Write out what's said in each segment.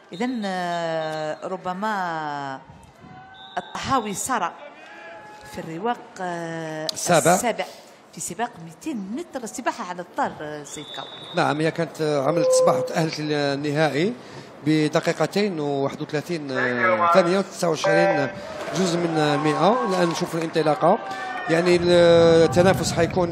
إذا ربما الطحاوي سار في الرواق السابع في سباق 200 متر السباحة على الطار سيد كاو. نعم، هي كانت عملت سباحة وتأهلت للنهائي بدقيقتين و31 ثانية و29 جزء من 100. الآن نشوف الانطلاقة، يعني التنافس حيكون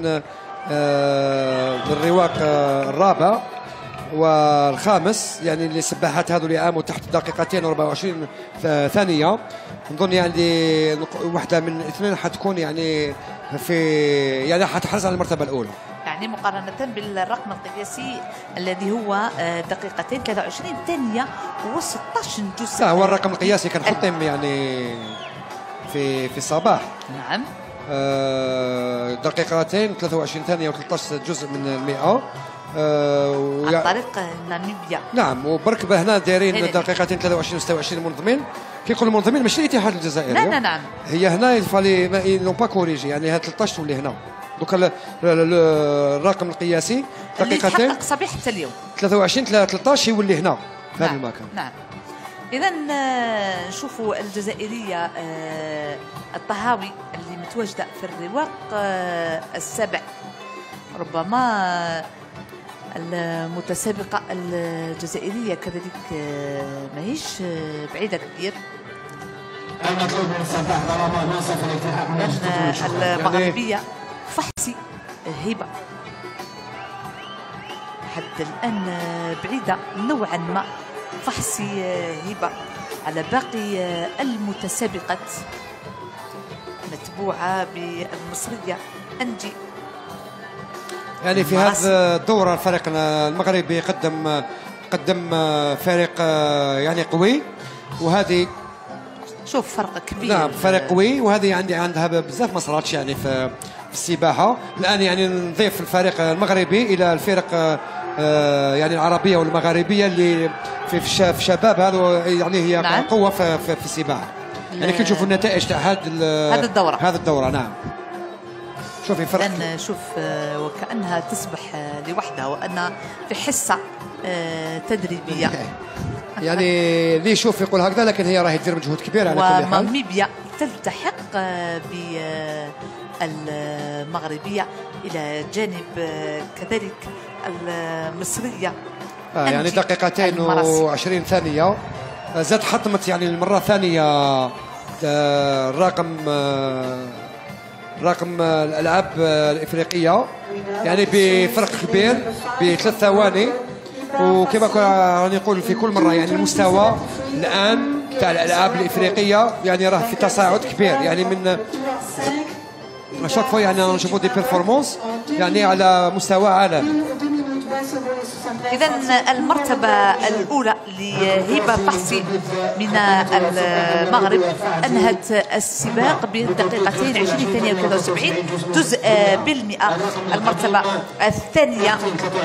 للرواق الرابع والخامس، يعني السباحات هذو اللي قاموا تحت دقيقتين و24 ثانية. نظن يعني واحدة من الاثنين حتكون يعني يعني حتحرز على المرتبة الأولى، يعني مقارنة بالرقم القياسي الذي هو دقيقتين 23 ثانية و16 جزء. لا، هو الرقم القياسي كان حطم يعني في الصباح. نعم. دقيقتين 23 ثانية و13 جزء من 100 عن طريق ناميبيا. نعم، وبرك هنا دايرين دقيقتين 23 و26 المنظمين. كيقولوا المنظمين ماشي الاتحاد الجزائري. لا نعم، هي هنا يفالي نو با كوريجي، يعني هاد 13 تولي هنا دوكا الرقم القياسي دقيقتين اللي تحقق صبيح حتى اليوم 23 13 يولي هنا في هذا المكان. نعم. إذا نشوفوا الجزائرية الطهاوي اللي متواجدة في الرواق السابع، ربما المتسابقة الجزائرية كذلك ماهيش بعيدة كثير. المغربية فحسي هبة حتى الآن بعيدة نوعا ما، فحسي هبة على باقي المتسابقات، متبوعة بالمصرية أنجي. يعني في هذه الدورة الفريق المغربي قدم فريق يعني قوي، وهذه شوف فرق كبير. نعم، فريق قوي، وهذه عندها بزاف ما صراتش يعني في السباحة. الآن يعني نضيف الفريق المغربي إلى الفرق يعني العربية والمغاربية اللي في شباب هذا، يعني هي نعم. قوة في السباحة. يعني كي نشوفوا النتائج تاع هذه الدورة نعم. شوفي فرق، لأن شوف وكأنها تسبح لوحدها وأنها في حصة تدريبية. يعني اللي يشوف يقول هكذا، لكن هي راهي تدير مجهود كبير على كل حال. وناميبيا تلتحق بالمغربية إلى جانب كذلك المصرية يعني دقيقتين و20 ثانية زاد حطمت يعني المرة الثانية رقم الألعاب الإفريقية، يعني بفرق كبير ب3 ثواني. وكما راني نقول في كل مرة، يعني المستوى الآن تاع الألعاب الإفريقية يعني راه في تصاعد كبير، يعني من شاك فوا يعني نشوفوا دي بيرفورمانس يعني على مستوى عالمي. إذا المرتبة الأولى لهبة فحسي من المغرب أنهت السباق بدقيقتين 20 ثانية و73 جزء بالمئة. المرتبة الثانية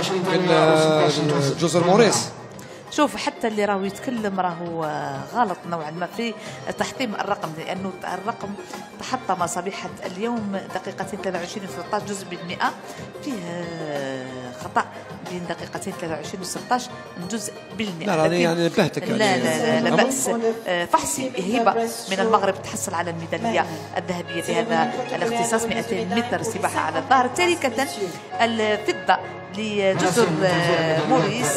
جزر موريس. شوف حتى اللي راهو يتكلم راهو غلط نوعا ما في تحطيم الرقم، لأنه الرقم تحطم صبيحة اليوم دقيقتين 23 و13 جزء بالمئة، فيه خطأ بين دقيقتين 23 و16 جزء بالمئة. لا يعني نبهتك. لا بأس. فحسي هبة من المغرب تحصل على الميدالية الذهبية في هذا الاختصاص 200 متر سباحة على الظهر. تاركة الفضة لجزر موريس